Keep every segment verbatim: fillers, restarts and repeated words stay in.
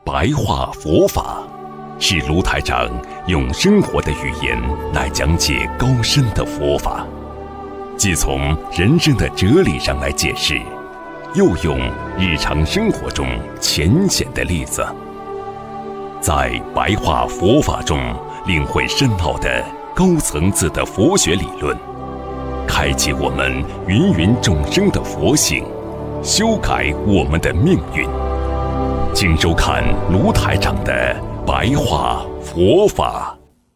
白话佛法，是卢台长用生活的语言来讲解高深的佛法，既从人生的哲理上来解释，又用日常生活中浅显的例子，在白话佛法中领会深奥的高层次的佛学理论，开启我们芸芸众生的佛性，修改我们的命运。请收看卢台长的白话佛法。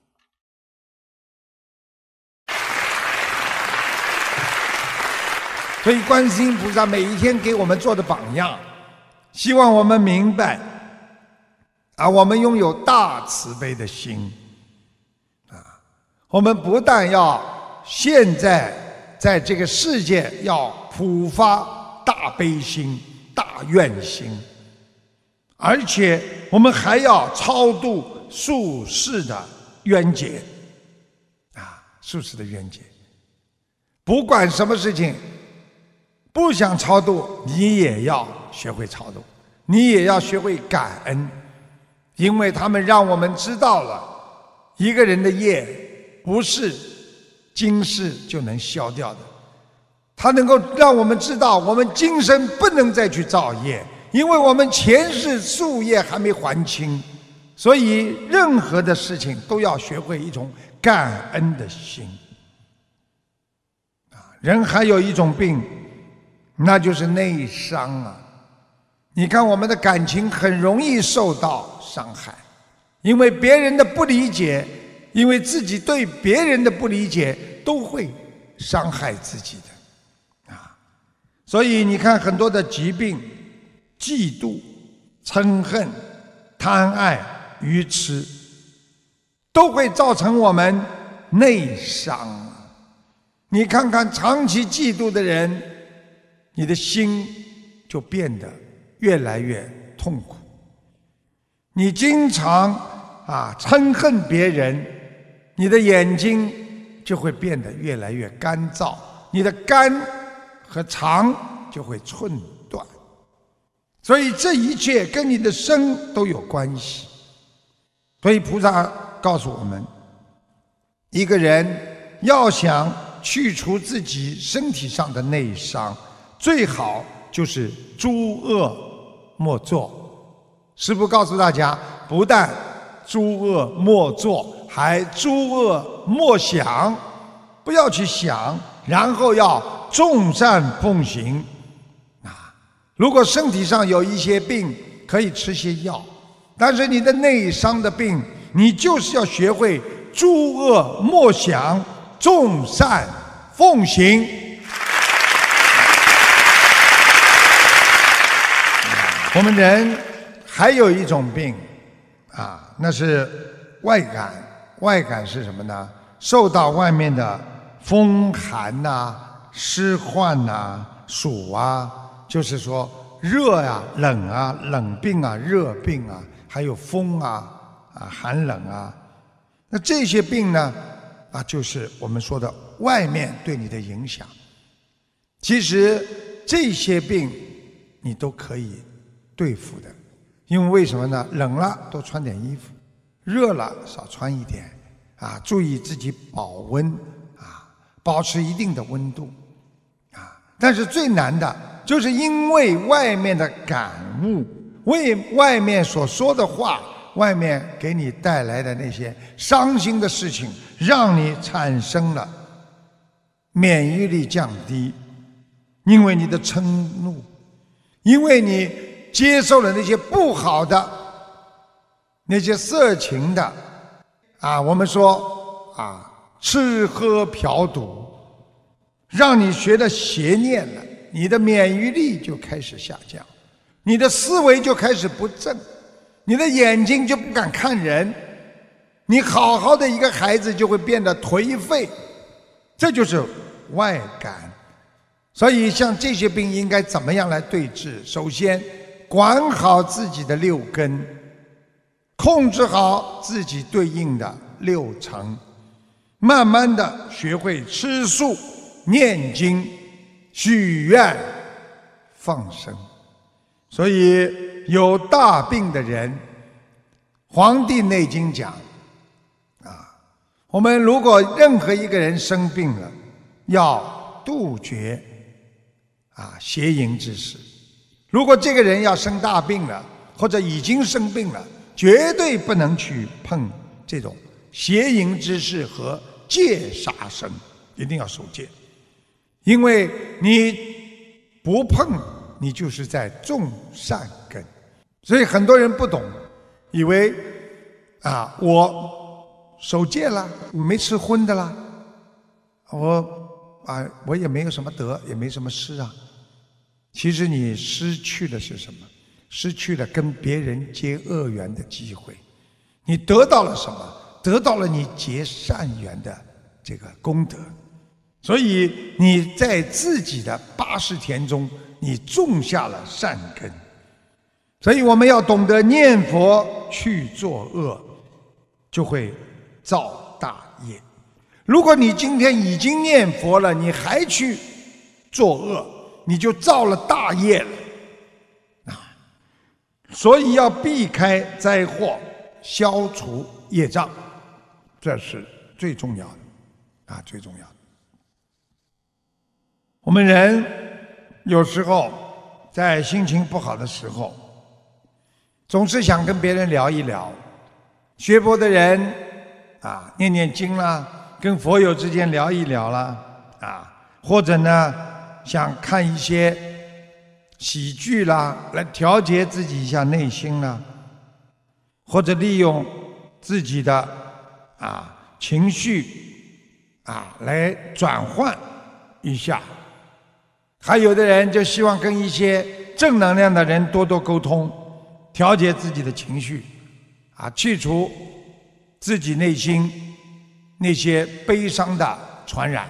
所以观世音菩萨每一天给我们做的榜样，希望我们明白啊，我们拥有大慈悲的心啊，我们不但要现在在这个世界要普发大悲心、大愿心，而且我们还要超度宿世的冤结啊，宿世的冤结，不管什么事情。不想超度，你也要学会超度，你也要学会感恩，因为他们让我们知道了，一个人的业不是今世就能消掉的，它能够让我们知道，我们今生不能再去造业，因为我们前世宿业还没还清，所以任何的事情都要学会一种感恩的心。啊，人还有一种病。那就是内伤啊！你看我们的感情很容易受到伤害，因为别人的不理解，因为自己对别人的不理解，都会伤害自己的啊！所以你看很多的疾病，嫉妒、嗔恨、贪爱、愚痴，都会造成我们内伤啊！你看看长期嫉妒的人，你的心就变得越来越痛苦。你经常啊嗔恨别人，你的眼睛就会变得越来越干燥，你的肝和肠就会寸断。所以这一切跟你的身都有关系。所以菩萨告诉我们，一个人要想去除自己身体上的内伤，最好就是诸恶莫作。师父告诉大家，不但诸恶莫作，还诸恶莫想，不要去想，然后要众善奉行。啊，如果身体上有一些病，可以吃些药，但是你的内伤的病，你就是要学会诸恶莫想，众善奉行。我们人还有一种病啊，那是外感。外感是什么呢？受到外面的风寒呐、湿患呐、暑啊，就是说热啊、冷啊、冷病啊、热病啊，还有风啊、啊寒冷啊。那这些病呢，啊，就是我们说的外面对你的影响。其实这些病你都可以对付的，因为为什么呢？冷了多穿点衣服，热了少穿一点，啊，注意自己保温，啊，保持一定的温度，啊。但是最难的就是因为外面的感悟，为外面所说的话，外面给你带来的那些伤心的事情，让你产生了免疫力降低，因为你的嗔怒，因为你接受了那些不好的、那些色情的，啊，我们说啊，吃喝嫖赌，让你学了邪念了，你的免疫力就开始下降，你的思维就开始不正，你的眼睛就不敢看人，你好好的一个孩子就会变得颓废，这就是外感。所以像这些病应该怎么样来对治？首先管好自己的六根，控制好自己对应的六尘，慢慢的学会吃素、念经、许愿、放生。所以有大病的人，《黄帝内经》讲啊，我们如果任何一个人生病了，要杜绝啊邪淫之事。如果这个人要生大病了，或者已经生病了，绝对不能去碰这种邪淫之事和戒杀生，一定要守戒。因为你不碰，你就是在种善根。所以很多人不懂，以为啊我守戒了，没吃荤的啦，我啊我也没有什么得，也没什么失啊。其实你失去的是什么？失去了跟别人结恶缘的机会。你得到了什么？得到了你结善缘的这个功德。所以你在自己的八十田中，你种下了善根。所以我们要懂得念佛去作恶，就会造大业。如果你今天已经念佛了，你还去作恶，你就造了大业了啊！所以要避开灾祸，消除业障，这是最重要的啊，最重要的。我们人有时候在心情不好的时候，总是想跟别人聊一聊。学佛的人啊，念念经啦，跟佛友之间聊一聊啦，啊，或者呢，想看一些喜剧啦，来调节自己一下内心啦，或者利用自己的啊情绪啊来转换一下。还有的人就希望跟一些正能量的人多多沟通，调节自己的情绪，啊，去除自己内心那些悲伤的传染。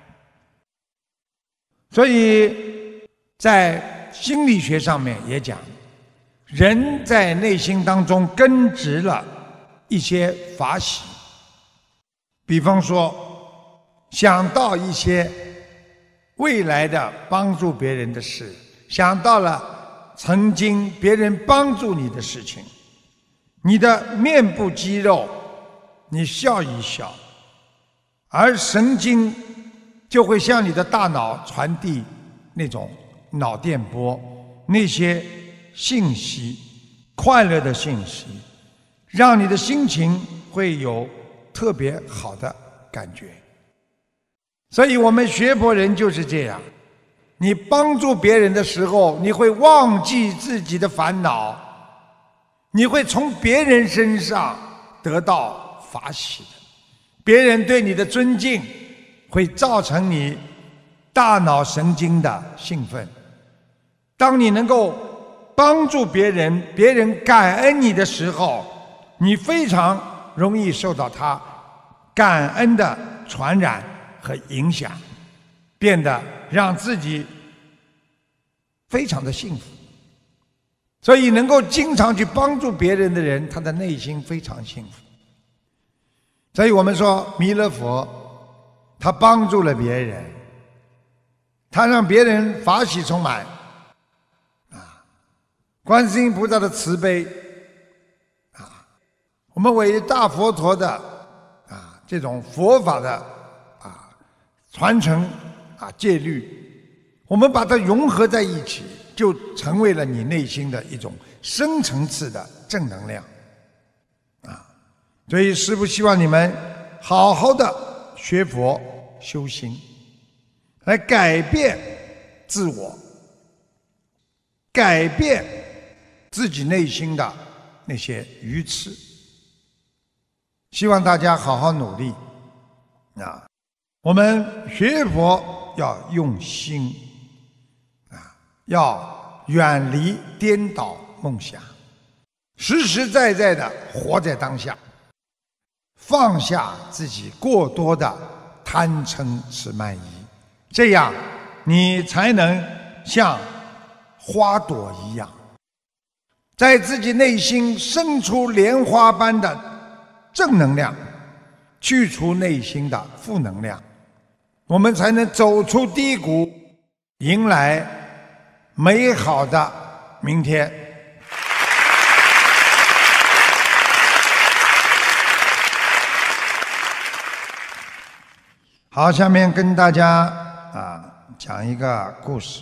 所以在心理学上面也讲，人在内心当中根植了一些法喜，比方说想到一些未来的帮助别人的事，想到了曾经别人帮助你的事情，你的面部肌肉你笑一笑，而神经就会向你的大脑传递那种脑电波，那些信息，快乐的信息，让你的心情会有特别好的感觉。所以我们学佛人就是这样，你帮助别人的时候，你会忘记自己的烦恼，你会从别人身上得到法喜的，别人对你的尊敬会造成你大脑神经的兴奋。当你能够帮助别人，别人感恩你的时候，你非常容易受到他感恩的传染和影响，变得让自己非常的幸福。所以能够经常去帮助别人的人，他的内心非常幸福。所以我们说弥勒佛他帮助了别人，他让别人法喜充满啊，观世音菩萨的慈悲啊，我们伟大佛陀的啊这种佛法的啊传承啊戒律，我们把它融合在一起，就成为了你内心的一种深层次的正能量啊。所以师父希望你们好好的学佛修心，来改变自我，改变自己内心的那些愚痴。希望大家好好努力啊！我们学佛要用心啊，要远离颠倒梦想，实实在在的活在当下，放下自己过多的贪嗔痴慢疑，这样你才能像花朵一样，在自己内心生出莲花般的正能量，去除内心的负能量，我们才能走出低谷，迎来美好的明天。 好，下面跟大家啊讲一个故事。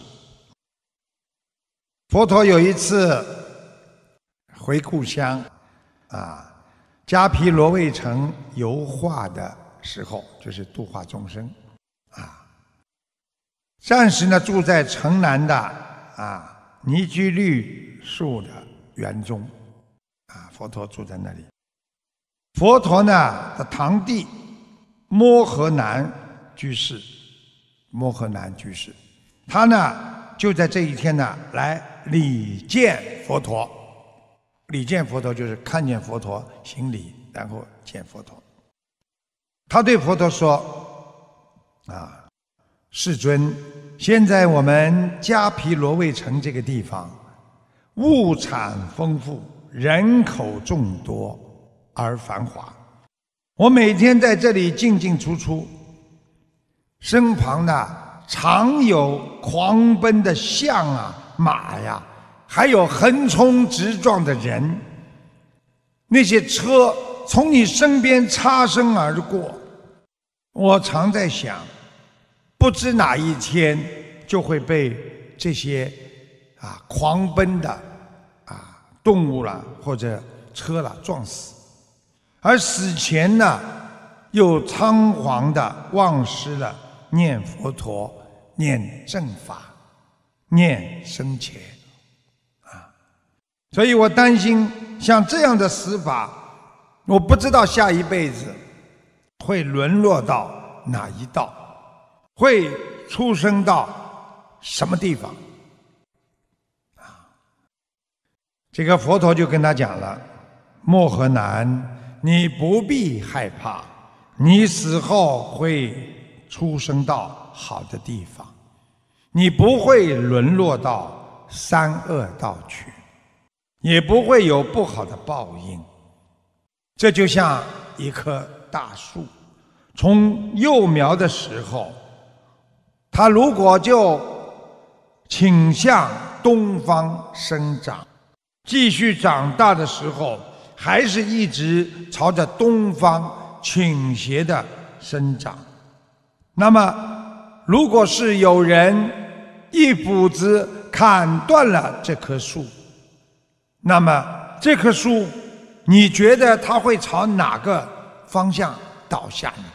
佛陀有一次回故乡啊，迦毗罗卫城游化的时候，就是度化众生啊。暂时呢住在城南的啊尼居绿树的园中啊，佛陀住在那里。佛陀呢的堂弟摩诃南居士，摩诃南居士，他呢就在这一天呢来礼见佛陀。礼见佛陀就是看见佛陀行礼，然后见佛陀。他对佛陀说：啊，世尊，现在我们迦毗罗卫城这个地方物产丰富，人口众多而繁华，我每天在这里进进出出，身旁呢常有狂奔的象啊马呀，还有横冲直撞的人，那些车从你身边擦身而过，我常在想，不知哪一天就会被这些啊狂奔的啊动物啦或者车啦撞死，而死前呢又仓皇的忘失了念佛陀、念正法、念僧伽啊，所以我担心像这样的死法，我不知道下一辈子会沦落到哪一道，会出生到什么地方啊？这个佛陀就跟他讲了：摩诃南，你不必害怕，你死后会出生到好的地方，你不会沦落到三恶道去，也不会有不好的报应。这就像一棵大树，从幼苗的时候，它如果就倾向东方生长，继续长大的时候，还是一直朝着东方倾斜的生长。那么如果是有人一斧子砍断了这棵树，那么这棵树你觉得它会朝哪个方向倒下呢？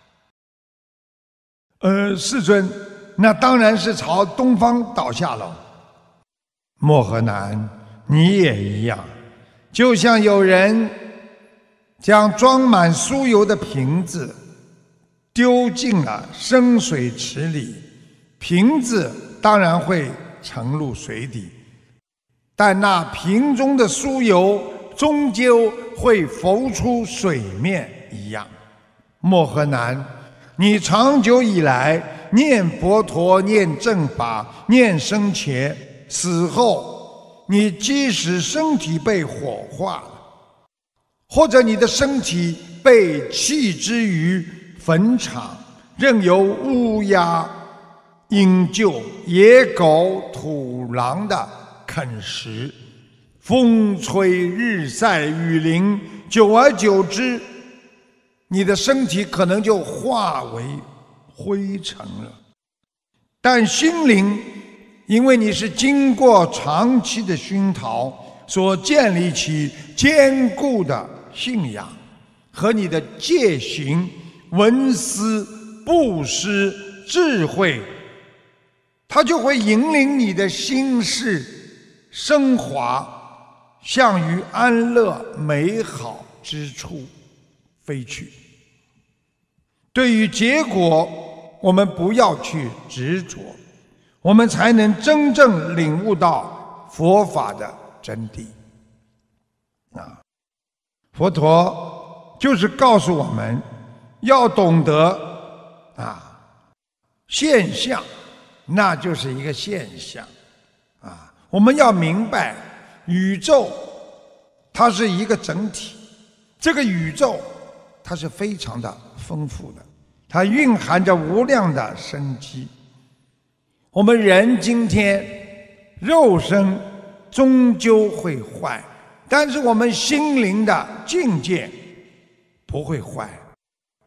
呃，世尊，那当然是朝东方倒下了。摩诃南，你也一样，就像有人将装满酥油的瓶子丢进了深水池里，瓶子当然会沉入水底，但那瓶中的酥油终究会浮出水面一样。摩诃南，你长久以来念佛陀、念正法、念僧伽，死后你即使身体被火化了，或者你的身体被弃之于坟场，任由乌鸦、鹰鹫、野狗、土狼的啃食，风吹日晒雨淋，久而久之，你的身体可能就化为灰尘了。但心灵，因为你是经过长期的熏陶，所建立起坚固的信仰和你的戒行、闻思、布施、智慧，它就会引领你的心事升华，向于安乐美好之处飞去。对于结果，我们不要去执着，我们才能真正领悟到佛法的真谛啊！佛陀就是告诉我们要懂得啊，现象那就是一个现象啊，我们要明白宇宙它是一个整体，这个宇宙它是非常的丰富的，它蕴含着无量的生机。我们人今天肉身终究会坏，但是我们心灵的境界不会坏，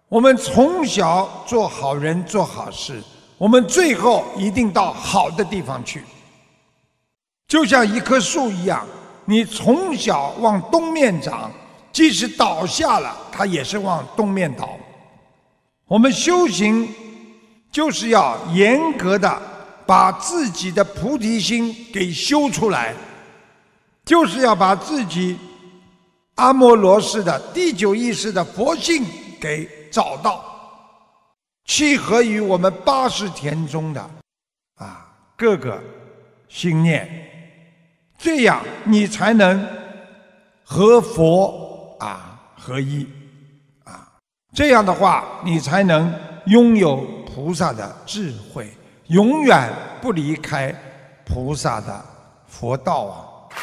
我们从小做好人做好事，我们最后一定到好的地方去。就像一棵树一样，你从小往东面长，即使倒下了，它也是往东面倒。我们修行就是要严格的把自己的菩提心给修出来，就是要把自己阿摩罗氏的第九意识的佛性给找到，契合于我们八十田中的啊各个心念，这样你才能和佛啊合一啊，这样的话你才能拥有菩萨的智慧，永远不离开菩萨的佛道啊！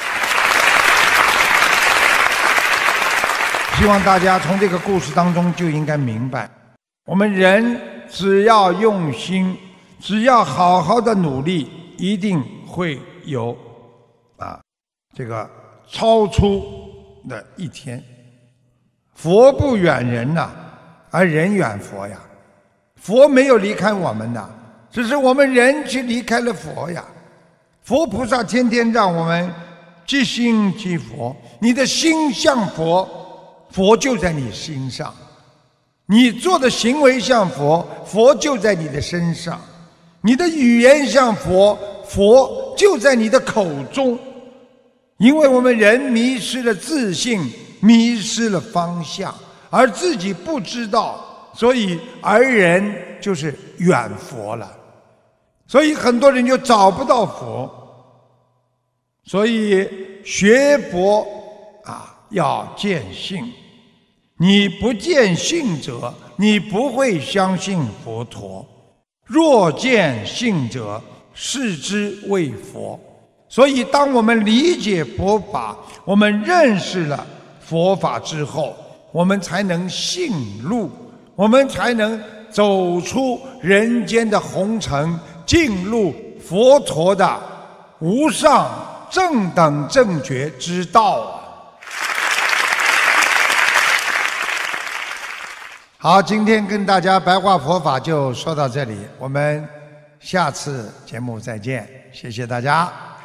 希望大家从这个故事当中就应该明白，我们人只要用心，只要好好的努力，一定会有啊这个超出的一天。佛不远人呐、啊，而人远佛呀。佛没有离开我们的，只是我们人去离开了佛呀。佛菩萨天天让我们即心即佛，你的心像佛，佛就在你心上；你做的行为像佛，佛就在你的身上；你的语言像佛，佛就在你的口中。因为我们人迷失了自信，迷失了方向，而自己不知道，所以而人就是远佛了。所以很多人就找不到佛。所以学佛啊，要见性。你不见性者，你不会相信佛陀。若见性者，视之为佛。所以当我们理解佛法，我们认识了佛法之后，我们才能信路，我们才能走出人间的红尘，进入佛陀的无上正等正觉之道啊！好，今天跟大家白话佛法就说到这里，我们下次节目再见，谢谢大家。